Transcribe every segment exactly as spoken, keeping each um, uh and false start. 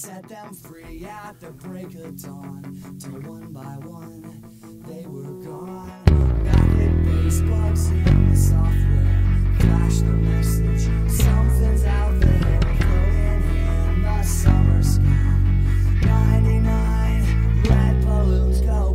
set them free at the break of dawn, till one by one they were gone. Back at base, bugs in the software flash the message, something's out there floating in the summer sky. ninety-nine red balloons go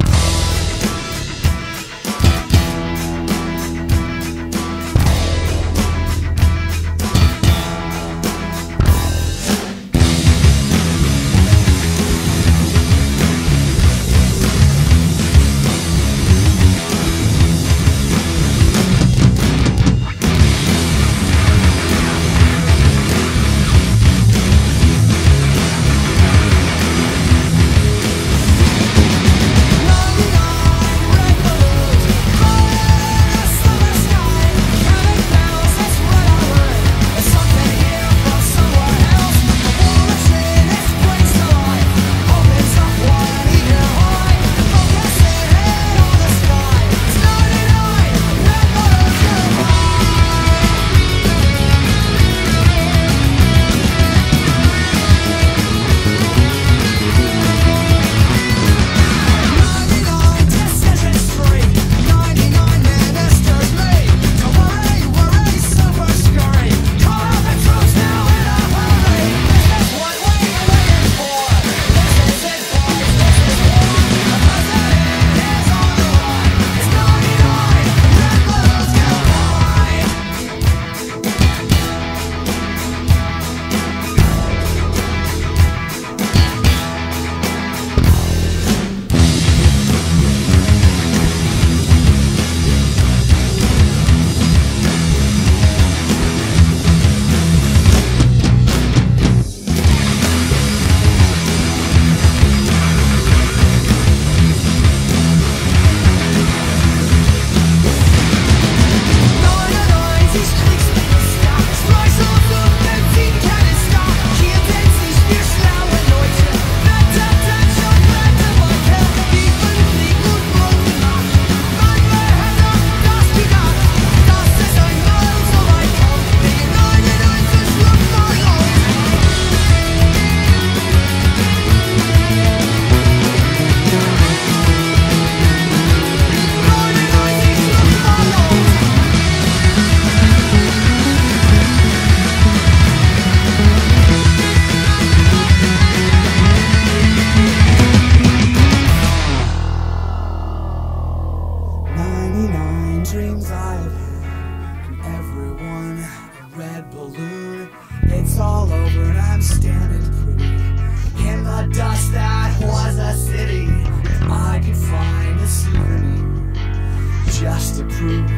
dreams I've had from everyone. A red balloon, it's all over and I'm standing pretty in the dust that was a city. If I could find a souvenir just to prove